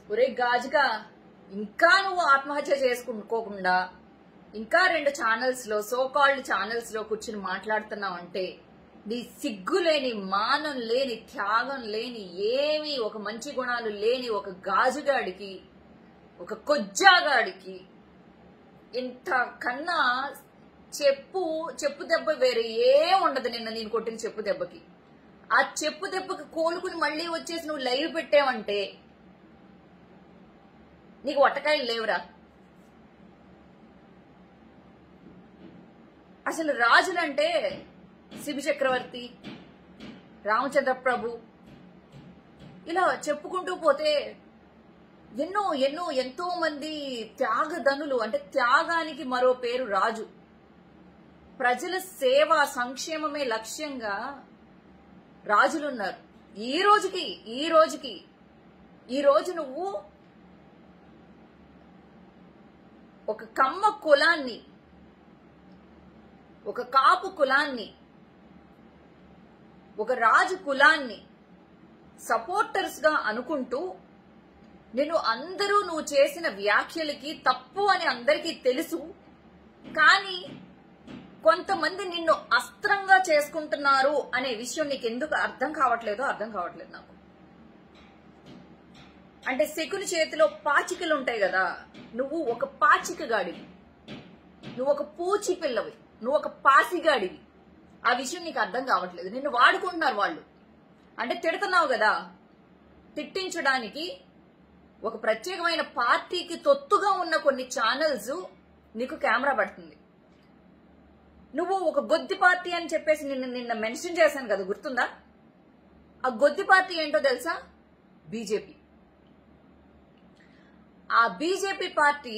ఒరే గాజుగా ఇంకా నువ్వు ఆత్మహత్య చేసుకోకుండా ఇంకా 2 ఛానల్స్ లో సో కాల్డ్ ఛానల్స్ లో కూర్చుని మాట్లాడుతున్నావు అంటే నీ సిగ్గు లేని మానం లేని త్యాగం లేని ఏమీ ఒక మంచి గుణాలు లేని ఒక గాజుగాడికి ఒక కొజ్జాగాడికి ఇంత కన్నా చెప్పు దెబ్బ వేరే ఏం ఉండదు. నేను కొట్టిన చెప్పు దెబ్బకి ఆ చెప్పు దెబ్బకి కోలుకుని మళ్ళీ వచ్చేసి నువ్వు లైవ్ పెట్టావంటే నీకు వట్టకాయలు లేవురా. అసలు రాజులంటే శిబి చక్రవర్తి, రామచంద్ర ప్రభు ఇలా చెప్పుకుంటూ పోతే ఎంతో మంది త్యాగధనులు, అంటే త్యాగానికి మరో పేరు రాజు. ప్రజల సేవ సంక్షేమమే లక్ష్యంగా రాజులున్నారు. ఈ రోజు నువ్వు ఒక కమ్మ కులాన్ని, ఒక కాపు కులాన్ని, ఒక రాజు కులాన్ని సపోర్టర్స్ గా అనుకుంటూ నువ్వు చేసిన వ్యాఖ్యలకి తప్పు అని అందరికీ తెలుసు. కానీ కొంతమంది నిన్ను అస్త్రంగా చేసుకుంటున్నారు అనే విషయం నీకు ఎందుకు అర్థం కావట్లేదు నాకు. అంటే శకుని చేతిలో పాచికలు ఉంటాయి కదా, నువ్వు ఒక పాచికగాడివి, నువ్వు ఒక పూచి పిల్లవి, నువ్వు ఒక పాసిగాడివి. ఆ విషయం నీకు అర్థం కావట్లేదు. నిన్ను వాడుకుంటున్నారు వాళ్ళు. అంటే తిడుతున్నావు కదా, తిట్టించడానికి ఒక ప్రత్యేకమైన పార్టీకి తొత్తుగా ఉన్న కొన్ని ఛానల్స్ నీకు కెమెరా పడుతుంది. నువ్వు ఒక గొద్ది పార్టీ అని చెప్పేసి నిన్న మెన్షన్ చేశాను కదా, గుర్తుందా? ఆ గొద్ది పార్టీ ఏంటో తెలుసా? బీజేపీ. ఆ బీజేపీ పార్టీ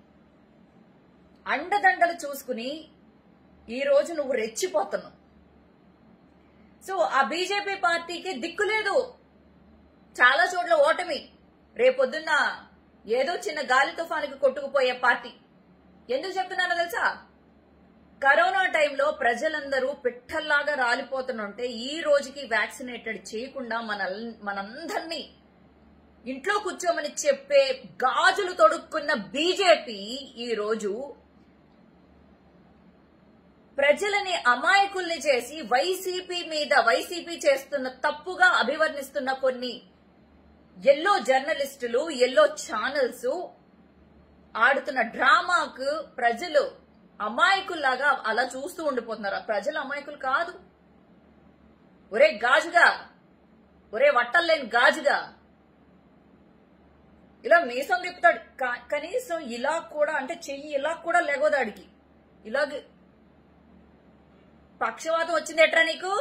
అండదండలు చూసుకుని ఈ రోజు నువ్వు రెచ్చిపోతున్నావు. సో ఆ బీజేపీ పార్టీకి దిక్కు లేదు, చాలా చోట్ల ఓటమి. రేపొద్దున్న ఏదో చిన్న గాలి తుఫానికి కొట్టుకుపోయే పార్టీ. ఎందుకు చెప్తున్నానో తెలుసా? కరోనా టైంలో ప్రజలందరూ పిట్టల్లాగా రాలిపోతుంటే ఈ రోజుకి వ్యాక్సినేటెడ్ చేయకుండా మనందరినీ ఇంట్లో కూర్చోమని చెప్పే గాజులు తొడుక్కున్న బీజేపీ ఈ రోజు ప్రజలని అమాయకుల్ని చేసి వైసీపీ చేస్తున్న తప్పుగా అభివర్ణిస్తున్న కొన్ని ఎల్లో జర్నలిస్టులు, ఎల్లో ఛానల్స్ ఆడుతున్న డ్రామాకు ప్రజలు అమాయకుల్లాగా అలా చూస్తూ ఉండిపోతున్నారు. ప్రజలు అమాయకులు కాదు. ఒరే గాజుగా, ఒరే వట్టల్లేని గాజుగా, ఇలా మీసం తిప్పుతాడు. కనీసం ఇలా కూడా, అంటే చెయ్యి ఇలా కూడా లెగోదాడికి. ఇలాగే పక్షవాతం వచ్చింది ఎట్రా నీకు?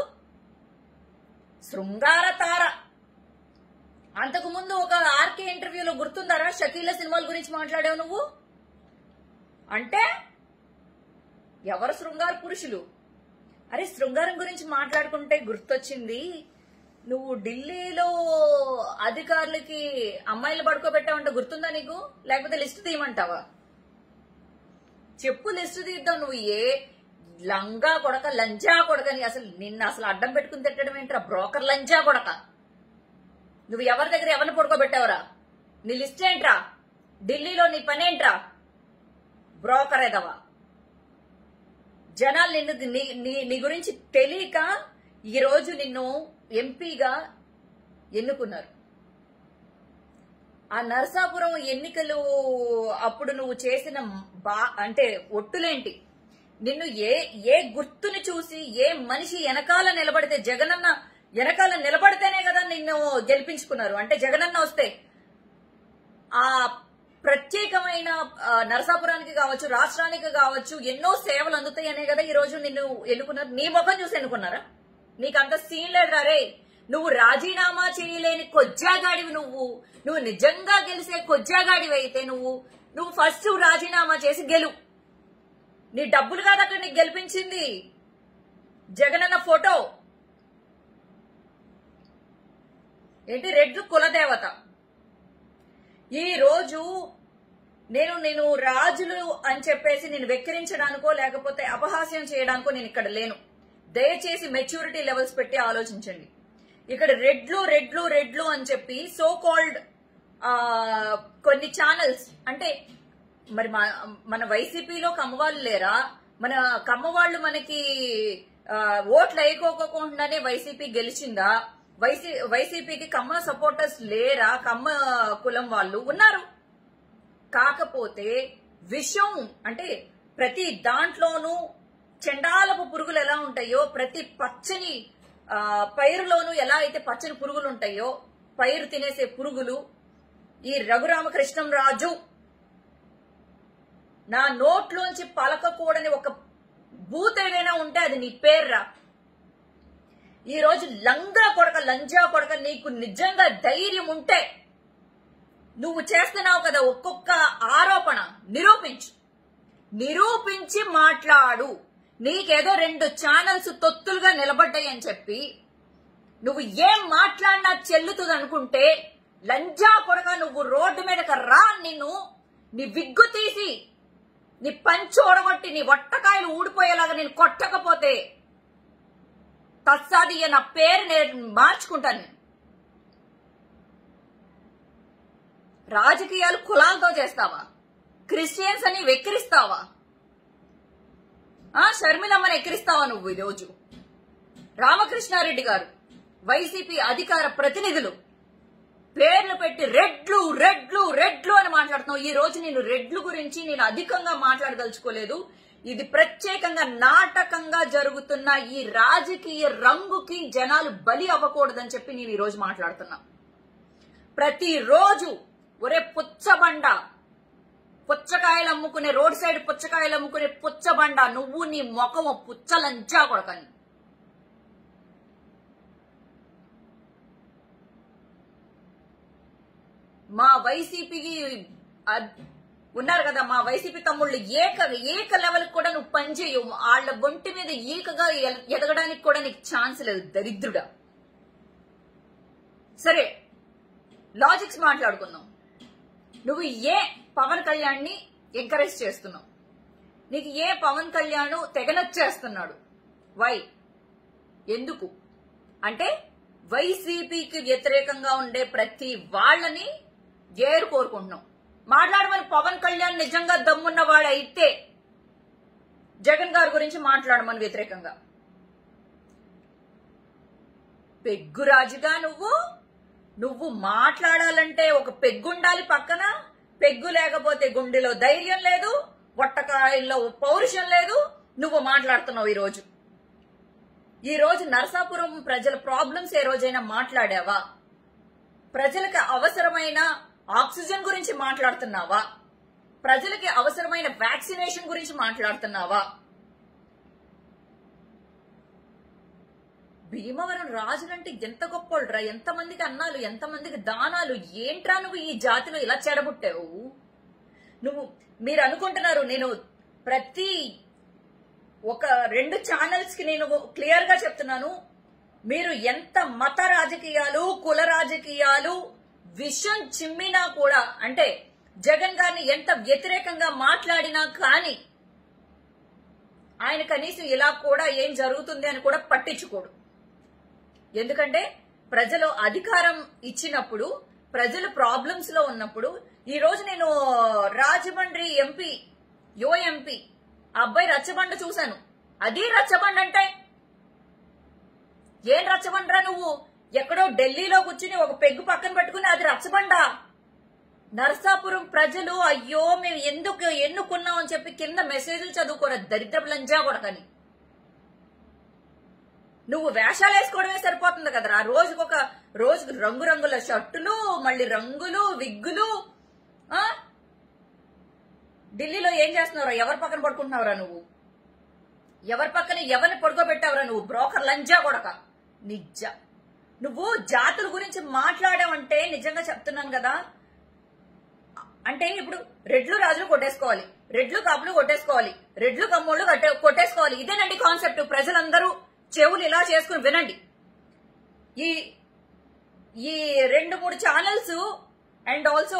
శృంగార తార. అంతకుముందు ఒక ఆర్కే ఇంటర్వ్యూలో గుర్తుందారా షకీల సినిమాల గురించి మాట్లాడావు నువ్వు? అంటే ఎవరు శృంగార పురుషులు? అరే శృంగారం గురించి మాట్లాడుకుంటే గుర్తొచ్చింది, నువ్వు ఢిల్లీలో అధికారులకి అమ్మాయిలు పడుకోబెట్టావంట, గుర్తుందా నీకు? లేకపోతే లిస్టు తీయమంటావా? చెప్పు, లిస్టు తీద్దాం. నువ్వు ఏ లంగా కొడక, లంజా కొడకని నిన్ను అసలు అడ్డం పెట్టుకుని తిట్టడం ఏంట్రా? బ్రోకర్ లంజా కొడక. నువ్వు ఎవరి దగ్గర ఎవరిని పడుకోబెట్టావురా? నీ లిస్ట్ ఏంట్రా? ఢిల్లీలో నీ పనేంట్రా? బ్రోకర్ ఎదవా. జనాలు నీ గురించి తెలియక ఈ రోజు నిన్ను ఎంపీగా ఎన్నుకున్నారు. ఆ నరసాపురం ఎన్నికలు అప్పుడు నువ్వు చేసిన అంటే ఒట్టులేంటి? నిన్ను ఏ గుర్తుని చూసి, ఏ మనిషి వెనకాల నిలబడితే, జగనన్న వెనకాల నిలబడితేనే కదా నిన్ను గెలిపించుకున్నారు. అంటే జగనన్న వస్తే ఆ ప్రత్యేకమైన నరసాపురానికి కావచ్చు, రాష్ట్రానికి కావచ్చు ఎన్నో సేవలు అందుతాయనే కదా ఈ రోజు నిన్ను ఎన్నుకున్నారు. నీ ముఖం చూసి ఎన్నుకున్నారా? నీకంత సీన్ లేదు రే. నువ్వు రాజీనామా చేయలేని కొజ్జాగాడివి. నువ్వు నిజంగా గెలిసే కొజ్జాగాడివి అయితే నువ్వు ఫస్ట్ రాజీనామా చేసి గెలు. నీ డబ్బులు కాదు అక్కడ నీకు గెలిపించింది, జగనన్న ఫోటో ఏంటి? రెడ్లు కులదేవత. ఈ రోజు నేను రాజులు అని చెప్పేసి నేను వెక్కిరించడానికో లేకపోతే అపహాస్యం చేయడానికో నేను ఇక్కడ లేను. దయచేసి మెచ్యూరిటీ లెవెల్స్ పెట్టి ఆలోచించండి. ఇక్కడ రెడ్లు అని చెప్పి సో కాల్డ్ కొన్ని ఛానల్స్ అంటే మరి మన వైసీపీలో కమ్మవాళ్ళు లేరా? మన కమ్మవాళ్ళు మనకి ఓట్లు వేయకోకుండానే వైసీపీ గెలిచిందా? వైసీపీకి కమ్మ సపోర్టర్స్ లేరా? కమ్మ కులం వాళ్ళు ఉన్నారు. కాకపోతే విషం అంటే ప్రతి దాంట్లోనూ చెండాలపు పురుగులు ఎలా ఉంటాయో, ప్రతి పచ్చని పైరులోనూ ఎలా అయితే పచ్చని పురుగులు ఉంటాయో, పైరు తినేసే పురుగులు, ఈ రఘురామకృష్ణంరాజు నా నోట్లోంచి పలకకూడని ఒక బూత్ ఏదైనా ఉంటే అది నీ పేర్రా. ఈ రోజు లంజా కొడక నీకు నిజంగా ధైర్యం ఉంటే నువ్వు చేస్తున్నావు కదా ఒక్కొక్క ఆరోపణ నిరూపించి మాట్లాడు. నీకేదో 2 ఛానల్స్ తొత్తులుగా నిలబడ్డాయి అని చెప్పి నువ్వు ఏం మాట్లాడినా చెల్లుతుంది అనుకుంటే లంజా కొడక నువ్వు రోడ్డు మీదకి రా. నిన్ను నీ విగ్గు తీసి నీ పంచి ఓడగొట్టి నీ వట్టకాయలు ఊడిపోయేలాగా నేను కొట్టకపోతే తత్సాది నా పేరు నేను మార్చుకుంటాను. రాజకీయాలు కులాలతో చేస్తావా? క్రిస్టియన్స్ అని వెక్కిరిస్తావా? షర్మిలమ్మని ఎక్కిరిస్తావా నువ్వు? ఈరోజు రామకృష్ణారెడ్డి గారు వైసీపీ అధికార ప్రతినిధులు పేర్లు పెట్టి రెడ్లు అని మాట్లాడుతున్నావు. ఈ రోజు నేను రెడ్లు గురించి నేను అధికంగా మాట్లాడదలుచుకోలేదు. ఇది ప్రత్యేకంగా నాటకంగా జరుగుతున్న ఈ రాజకీయ రంగుకి జనాలు బలి అవ్వకూడదని చెప్పి నేను ఈ రోజు మాట్లాడుతున్నా. ప్రతిరోజు ఒరే పుచ్చబండ, పుచ్చకాయలు అమ్ముకునే రోడ్ సైడ్ పుచ్చకాయలు అమ్ముకునే పుచ్చబండ, నువ్వు నీ ముఖము పుచ్చలంచా కొడకని. మా వైసీపీకి ఉన్నారు కదా, మా వైసీపీ తమ్ముళ్ళు ఏక లెవెల్ కూడా నువ్వు పనిచేయవు. వాళ్ళ ఒంటి మీద ఏకగా ఎదగడానికి కూడా నీకు ఛాన్స్ లేదు, దరిద్రుడా. సరే, లాజిక్స్ మాట్లాడుకుందాం. నువ్వు ఏ పవన్ కళ్యాణ్ని ఎంకరేజ్ చేస్తున్నావు? నీకు ఏ పవన్ కళ్యాణ్ తెగనచ్చేస్తున్నాడు? వై? ఎందుకు అంటే వైసీపీకి వ్యతిరేకంగా ఉండే ప్రతి వాళ్ళని ఏరు కోరుకుంటున్నాం. మాట్లాడమని పవన్ కళ్యాణ్ నిజంగా దమ్మున్నవాడైతే జగన్ గారి గురించి మాట్లాడమని వ్యతిరేకంగా. పెగ్గురాజుగా నువ్వు మాట్లాడాలంటే ఒక పెగ్గుండాలి పక్కన. పెగ్గు లేకపోతే గుండెలో ధైర్యం లేదు, వట్టకాయల్లో పౌరుషం లేదు. నువ్వు మాట్లాడుతున్నావు ఈ రోజు నరసాపురం ప్రజల ప్రాబ్లమ్స్ ఏ రోజైనా మాట్లాడావా? ప్రజలకు అవసరమైన ఆక్సిజన్ గురించి మాట్లాడుతున్నావా? ప్రజలకి అవసరమైన వ్యాక్సినేషన్ గురించి మాట్లాడుతున్నావా? భీమవరం రాజులంటే ఎంత గొప్పోళ్ళరా, ఎంతమందికి అన్నాలు, ఎంతమందికి దానాలు. ఏంట్రా నువ్వు ఈ జాతిలో ఇలా చెడబుట్టావు? మీరు అనుకుంటున్నారు నేను ప్రతి ఒక 2 ఛానల్స్ కి నేను క్లియర్ గా చెప్తున్నాను. మీరు ఎంత మత రాజకీయాలు, కుల రాజకీయాలు విషం చిమ్మినా కూడా, అంటే జగన్ గారిని ఎంత వ్యతిరేకంగా మాట్లాడినా కానీ ఆయన కనీసం ఇలా కూడా ఏం జరుగుతుంది అని కూడా పట్టించుకోడు. ఎందుకంటే ప్రజలు అధికారం ఇచ్చినప్పుడు, ప్రజలు ప్రాబ్లమ్స్ లో ఉన్నప్పుడు. ఈ రోజు నేను రాజమండ్రి ఎంపీ, యువ ఎంపీ అబ్బాయి రచ్చబండ చూశాను. అది రచ్చబండ అంటే ఏం రచ్చబండరా నువ్వు? ఎక్కడో ఢిల్లీలో కూర్చుని ఒక పెగ్గు పక్కన పెట్టుకుని అది రచ్చబండ? నరసాపురం ప్రజలు అయ్యో మేము ఎందుకు ఎన్నుకున్నాం అని చెప్పి కింద మెసేజ్లు చదువుకోరా, దరిద్రపు లంజా కొడకని. నువ్వు వేషాలు వేసుకోవడమే సరిపోతుంది కదరా. రోజుకు రంగురంగుల షర్టులు, మళ్ళీ రంగులు, విగ్గులు. ఢిల్లీలో ఏం చేస్తున్నావురా? ఎవరి పక్కన పడుకుంటున్నావురా నువ్వు? ఎవరి పక్కన ఎవరిని పడుకోబెట్టావురా నువ్వు? బ్రోకర్ లంజా కొడక. నువ్వు జాతుల గురించి మాట్లాడావంటే నిజంగా చెప్తున్నాను కదా, అంటే ఇప్పుడు రెడ్లు రాజులు కొట్టేసుకోవాలి, రెడ్లు కాపులు కొట్టేసుకోవాలి, రెడ్లు కమ్మోళ్ళు కొట్టేసుకోవాలి. ఇదేనండి కాన్సెప్ట్. ప్రజలందరూ చెవులు ఇలా చేసుకుని వినండి. ఈ 2-3 ఛానల్స్ అండ్ ఆల్సో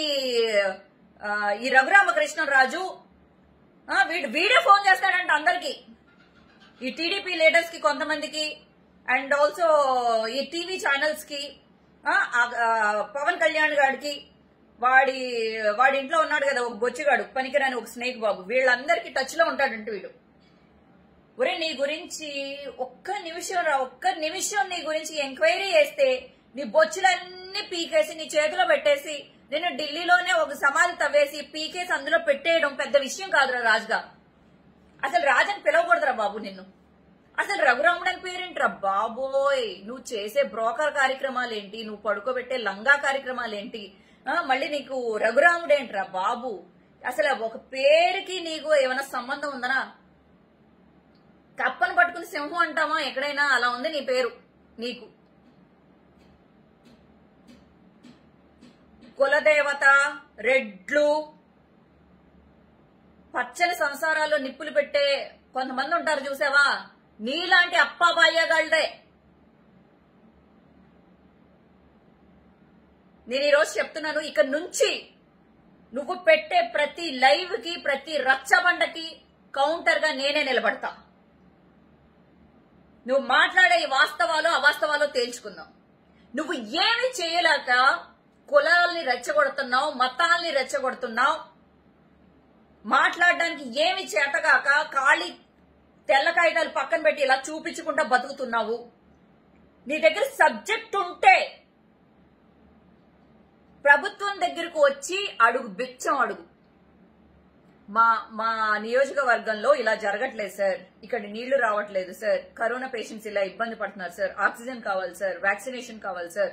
ఈ రఘురామకృష్ణరాజు వీడే ఫోన్ చేస్తాడంట అందరికి, ఈ టీడీపీ లీడర్స్ కి కొంతమందికి, అండ్ ఆల్సో ఈ టీవీ ఛానల్స్ కి, పవన్ కళ్యాణ్ గారికి వాడి వాడి ఇంట్లో ఉన్నాడు కదా ఒక బొచ్చిగాడు, పనికిరాని ఒక స్నేక్ బాబు, వీళ్ళందరికీ టచ్ లో ఉంటాడంట వీడు. ఒరే నీ గురించి ఒక్క నిమిషం నీ గురించి ఎంక్వైరీ చేస్తే నీ బొచ్చులన్నీ పీకేసి నీ చేతిలో పెట్టేసి నేను ఢిల్లీలోనే ఒక సమాధి తవ్వేసి పీకేసి అందులో పెట్టేయడం పెద్ద విషయం కాదురా రాజుగా. అసలు రాజని పిలవకూడదురా బాబు నిన్ను. అసలు రఘురాముడు అని పేరేంట్రా బాబోయ్. నువ్వు చేసే బ్రోకర్ కార్యక్రమాలేంటి, నువ్వు పడుకోబెట్టే లంగా కార్యక్రమాలేంటి, మళ్ళీ నీకు రఘురాముడేంట్రా బాబు. అసలు ఒక పేరుకి నీకు ఏమైనా సంబంధం ఉందనా? కప్పను పట్టుకుని సింహం అంటామా ఎక్కడైనా, అలా ఉంది నీ పేరు. నీకు కులదేవత, రెడ్లు, పచ్చని సంసారాల్లో నిప్పులు పెట్టే కొంతమంది ఉంటారు చూసావా, నీలాంటి అప్పాబాయ్యగాళ్లే. నేను ఈరోజు చెప్తున్నాను, ఇక నుంచి నువ్వు పెట్టే ప్రతి లైవ్ కి ప్రతి రచ్చబండకి కౌంటర్ గా నేనే నిలబడతా. నువ్వు మాట్లాడే వాస్తవాలు అవాస్తవాలు తేల్చుకుందాం. నువ్వు ఏమి చేయలేక కులాల్ని రెచ్చగొడుతున్నావు, మతాల్ని రెచ్చగొడుతున్నావు, మాట్లాడడానికి ఏమి చేతగాక ఖాళీ తెల్ల కాగితాలు పక్కన పెట్టి ఇలా చూపించుకుంటా బతుకుతున్నావు. నీ దగ్గర సబ్జెక్ట్ ఉంటే ప్రభుత్వం దగ్గరకు వచ్చి అడుగు, బిచ్చం అడుగు. మా నియోజకవర్గంలో ఇలా జరగట్లేదు సార్, ఇక్కడ నీళ్లు రావట్లేదు సార్, కరోనా పేషెంట్స్ ఇలా ఇబ్బంది పడుతున్నారు సార్, ఆక్సిజన్ కావాలి సార్, వ్యాక్సినేషన్ కావాలి సార్,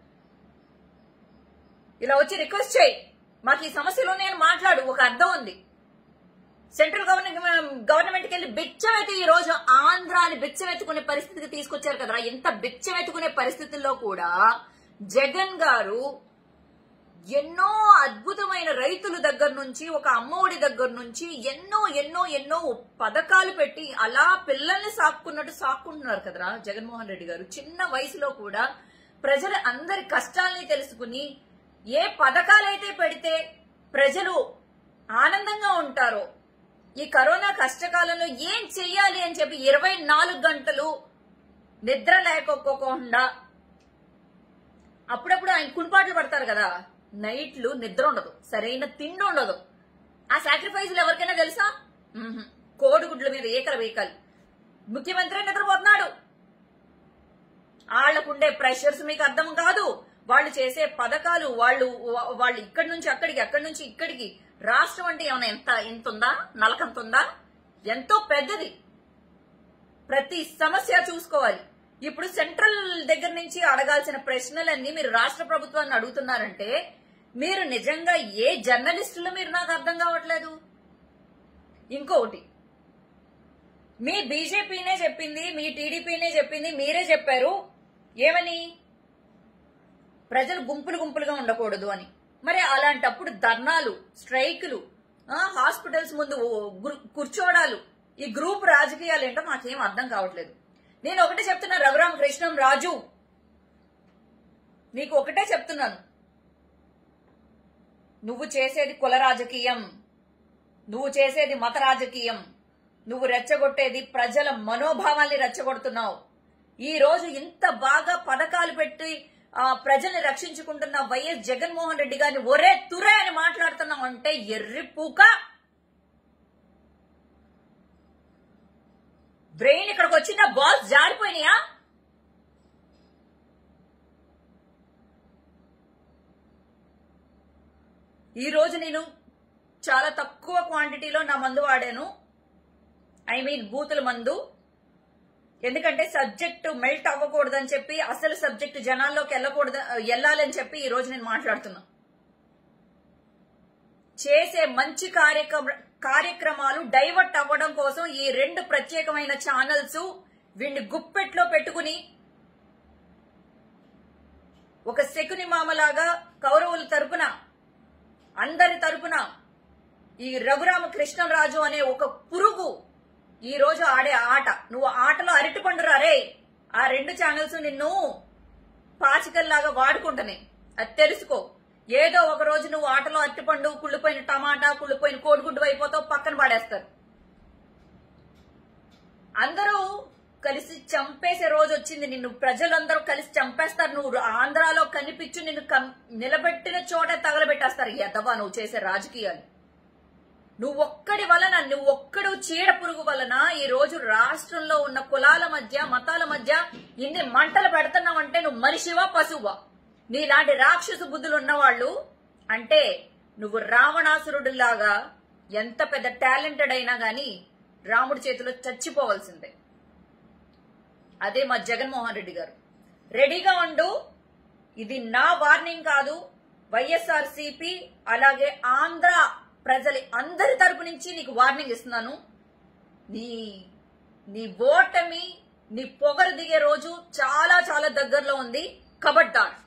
ఇలా వచ్చి రిక్వెస్ట్ చేయి. మాకు ఈ సమస్యలో నేను మాట్లాడు, ఒక అర్థం ఉంది. సెంట్రల్ గవర్నమెంట్కి వెళ్ళి బిచ్చం అయితే ఈ రోజు ఆంధ్రాని బిచ్చం ఎత్తుకునే పరిస్థితికి తీసుకొచ్చారు కదరా. ఇంత బిచ్చం ఎత్తుకునే పరిస్థితుల్లో కూడా జగన్ గారు ఎన్నో అద్భుతమైన రైతుల దగ్గర నుంచి, ఒక అమ్మఒడి దగ్గర నుంచి ఎన్నో ఎన్నో ఎన్నో పథకాలు పెట్టి అలా పిల్లల్ని సాక్కుంటున్నట్టు సాక్కుంటున్నారు కదరా జగన్మోహన్ రెడ్డి గారు. చిన్న వయసులో కూడా ప్రజల అందరి కష్టాల్ని తెలుసుకుని ఏ పథకాలైతే పెడితే ప్రజలు ఆనందంగా ఉంటారో, ఈ కరోనా కష్టకాలంలో ఏం చెయ్యాలి అని చెప్పి 24 గంటలు నిద్ర లేకపోకుండా అప్పుడప్పుడు ఆయన కుంపాట్లు పడతారు కదా, నైట్లు నిద్ర ఉండదు, సరైన తిండి ఉండదు. ఆ సాక్రిఫైస్లు ఎవరికైనా తెలుసా? కోడిగుడ్ల మీద ఏకల వేయకాలి. ముఖ్యమంత్రి నిద్రపోతున్నాడు. వాళ్లకుండే ప్రెషర్స్ మీకు అర్థం కాదు. వాళ్ళు చేసే పథకాలు, వాళ్ళు ఇక్కడి నుంచి అక్కడికి, అక్కడి నుంచి ఇక్కడికి. రాష్ట్రం అంటే ఏమైనా ఎంత ఉందా? నలకంత ఉందా? ఎంతో పెద్దది. ప్రతి సమస్య చూసుకోవాలి. ఇప్పుడు సెంట్రల్ దగ్గర నుంచి అడగాల్సిన ప్రశ్నలన్నీ మీరు రాష్ట్ర ప్రభుత్వాన్ని అడుగుతున్నారంటే మీరు నిజంగా ఏ జర్నలిస్టులు మీరు నాకు అర్థం కావట్లేదు. ఇంకొకటి, మీ బీజేపీనే చెప్పింది, మీ టీడీపీనే చెప్పింది, మీరే చెప్పారు ఏమని, ప్రజలు గుంపులుగా ఉండకూడదు అని. మరి అలాంటప్పుడు ధర్నాలు, స్ట్రైకులు, హాస్పిటల్స్ ముందు కూర్చోడాలు, ఈ గ్రూప్ రాజకీయాలు ఏంటో మాకేం అర్థం కావట్లేదు. నేను ఒకటే చెప్తున్నా, రఘురామకృష్ణం రాజు, నీకు ఒకటే చెప్తున్నాను, నువ్వు చేసేది కుల రాజకీయం, నువ్వు చేసేది మత రాజకీయం, నువ్వు రెచ్చగొట్టేది ప్రజల మనోభావాల్ని రెచ్చగొడుతున్నావు. ఈ రోజు ఇంత బాగా పథకాలు పెట్టి ప్రజల్ని రక్షించుకుంటున్న వైఎస్ జగన్మోహన్ రెడ్డి గారిని ఒరే తురే అని మాట్లాడుతున్నావు అంటే ఎర్రిపూక. బ్రెయిన్ ఇక్కడికి వచ్చిన బాల్స్ జారిపోయినాయా? ఈ రోజు నేను చాలా తక్కువ క్వాంటిటీలో నా మందు వాడాను, బూతుల మందు. ఎందుకంటే సబ్జెక్టు మెల్ట్ అవ్వకూడదని చెప్పి, అసలు సబ్జెక్టు జనాల్లోకి వెళ్ళాలని చెప్పి ఈ రోజు నేను మాట్లాడుతున్నా. చేసే మంచి కార్యక్రమాలు డైవర్ట్ అవ్వడం కోసం ఈ 2 ప్రత్యేకమైన ఛానల్స్ వీడిని గుప్పెట్లో పెట్టుకుని ఒక శకుని మామలాగా కౌరవుల తరపున, అందరి తరపున ఈ రఘురామకృష్ణరాజు అనే ఒక పురుగు ఈ రోజు ఆడే ఆట. నువ్వు ఆటలో అరటిపండురా రే. ఆ 2 ఛానల్స్ నిన్ను పాచికల్లాగా వాడుకుంటున్నాయి, అది తెలుసుకో. ఏదో ఒక రోజు నువ్వు ఆటలో అరటిపండు, కుళ్ళిపోయిన టమాటా, కుళ్ళిపోయిన కోడిగుడ్డు అయిపోతావు, పక్కన పడేస్తారు. అందరూ కలిసి చంపేసే రోజు వచ్చింది. నిన్ను ప్రజలందరూ కలిసి చంపేస్తారు. నువ్వు ఆంధ్రాలో కనిపించు, నిన్ను నిలబెట్టిన చోట తగలబెట్టేస్తారు. ఎదవా నువ్వు చేసే రాజకీయాలు. నువ్వు ఒక్కడు చీడ పురుగు వలన ఈ రోజు రాష్ట్రంలో ఉన్న కులాల మధ్య, మతాల మధ్య ఇన్ని మంటలు పెడుతున్నావంటే నువ్వు మనిషివా పశువా? నీలాంటి రాక్షస బుద్ధులు ఉన్నవాళ్ళు అంటే నువ్వు రావణాసురుడిలాగా ఎంత పెద్ద టాలెంటెడ్ అయినా గాని రాముడి చేతిలో చచ్చిపోవాల్సిందే. అదే మా జగన్మోహన్ రెడ్డి గారు. రెడీగా ఉండు. ఇది నా వార్నింగ్ కాదు, వైఎస్ఆర్సీపీ అలాగే ఆంధ్ర ప్రజలు అందరి తరపు నుంచి నీకు వార్నింగ్ ఇస్తున్నాను. నీ ఓటమి, నీ పొగరు దిగే రోజు చాలా చాలా దగ్గరలో ఉంది. కబడ్దార్.